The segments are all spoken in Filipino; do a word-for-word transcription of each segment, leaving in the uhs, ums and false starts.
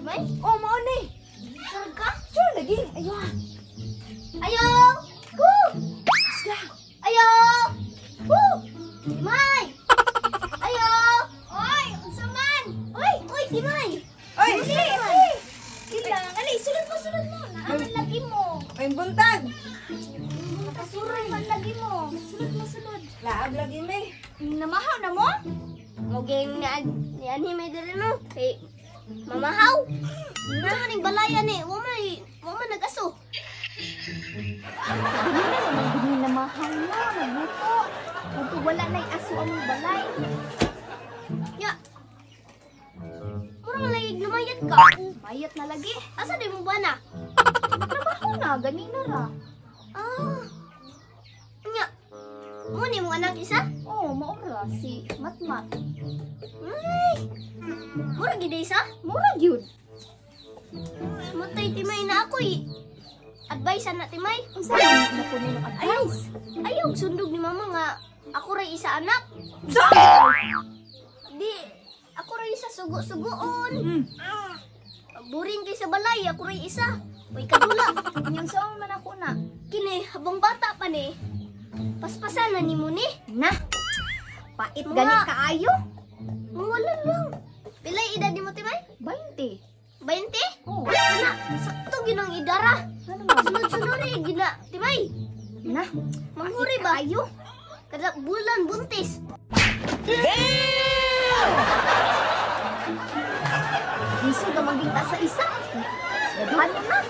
Timay? Oh, mao ni. Sure ka? Sure lagi. Ayo. Ayo! Woo! Sla. Ayo! Woo! Timay! Ayo! Oy! Unsa man? Oy! Oy, Timay! Oy, Dili, si. oy! Sila, ali, sunod mo, sunod mo. Naaman lagi mo. Ay buntag. Nakasuroy man lagi mo. Sunod mo, sunod. Laag lagi may. Namahaw na mo? Muging ni ni ani may diri no. Kay mamahaw. Na maning balayan ni, wa may wa man nagaso. Dili na naman dili na mahal na, magbuto. Kung wala na yung aso ang balay. Ya. Murang layig lumayad ka. Mayat na lagi. Asa di mo ba na? Trabaho na, ganina ra. Ah. Nya. Mo ni mo anak isa? Oo, oh, maura si Matmat. Ay. Mura gid isa? Mura gyud. Mutay timay na ako eh. Advice na timay. Unsa man na puno ng advice? Ayaw sundog ni mama nga ako ray isa anak. Di ako ray isa sugo-sugoon. Hmm. Boring kay sa balay, ako ray isa. Way kadula. Yung saan man ako na. Kini habang bata pa ni. Paspasan na ni mo ni. Na. Pait Mga- gani kaayo. Mawala lang. Pilay edad ni mo timay? twenty. twenty? Oh, Ana, sakto ginang idara. ano man? Sunod-sunod rin gina. Timay, Na. manghuri ba? Ayo. Kada bulan buntis. Iso ka maging sa isa. Daghan mo na.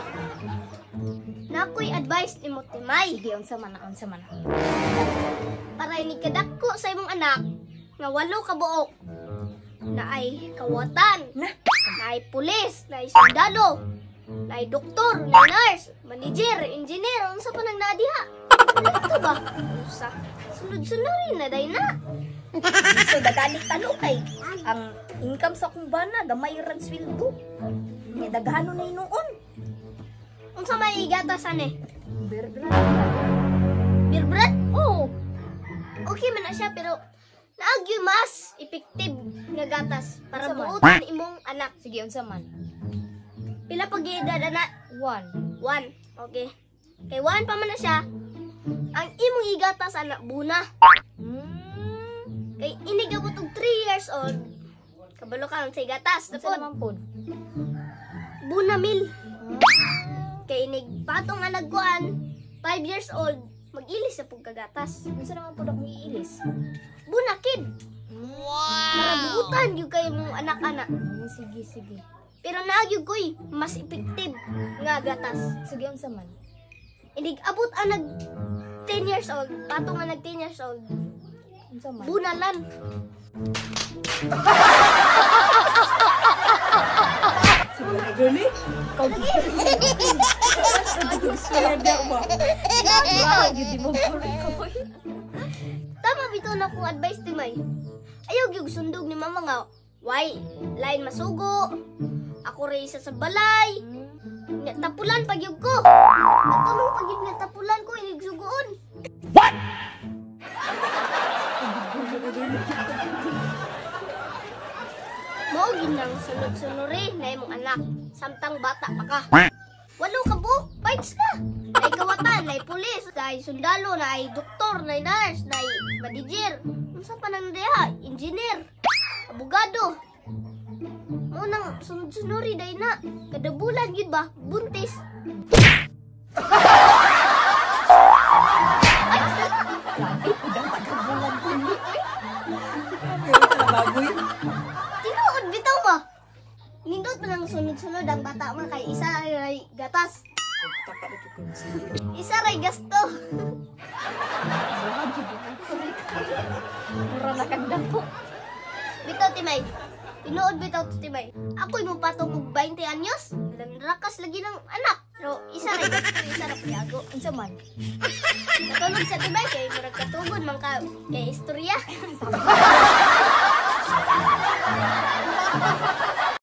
Nakoy advice ni mo timay. Sige, unsa man na, unsa man na. Para ni kadako sa imong anak nga walo ka buok. Na ay kawatan, Na. na ay pulis, na ay sundalo, na ay doktor, na ay nurse, manager, engineer, unsa pa nang naadiha? Ito ba? Usa. Sunod-sunod rin na day na. So dagani talo kay ang income sa kong bana gamay ran sweldo. Nya daghano na inuon. Unsa may igatasan eh? Berbra. Beer bread? Oh, Okay man na siya pero naagyo mas effective nga gatas para Unsa man? buotan imong anak. sige unsa man? Pila pag edad ana? One. One. Okay. Kay one pa man na siya. Ang imong igatas anak buna. Hmm. Kay inigabot og three years old. Kabalo ka sa igatas. Unsa Tapos naman pod? buna mil. Kay inig patong nga nagkuan five years old mag-ilis sa pagkagatas. Unsa naman pod akong iilis? Buna kid. Wow. Marabutan gyud kay mong anak-anak. Hmm, sige sige. Pero nagyud koy mas effective nga gatas. Sige unsa man? Inig abot ang nag ten years old, patong nga nag ten years old. Unsa man? Bunalan. Ay gani. Kau Sada ba? Wow, gyud di mo puri ko. Tama bitaw na kong advice timay. Ayaw gyud sundog ni mama nga why lain masugo. Ako ray isa sa balay. Nga tapulan pag yug ko. Natulong pag yug nga tapulan ko inig sugoon. Mao ginang sunod-sunuri na imong anak. Samtang bata pa ka. Walo ka bu, fights na. Nay kawatan, nay pulis, nay sundalo, nay doktor, nay nurse, nay manager. Unsa pa nang deha? Engineer, abogado. Mo nang sunod-sunuri day na. Kada bulan gyud ba buntis. Fights na na. Ay, udang pagkabulan ko ni. Baboy. Tinuod bitaw ba? Nindot pa nang sunod-sunod ang bata mo kay isa ray gatas. Taka dito ko. Isa ray gasto. Wow, gyud di puri ko. Mura na kang dako. Bitaw timay. Tinuod bitaw to timay. Ako'y mo patong og twenty anyos. Landrakas lagi ng anak. Pero isa ray gasto, isa ra piago. Unsa man? Natulog sa timay kay murag katugod man ka kay istorya.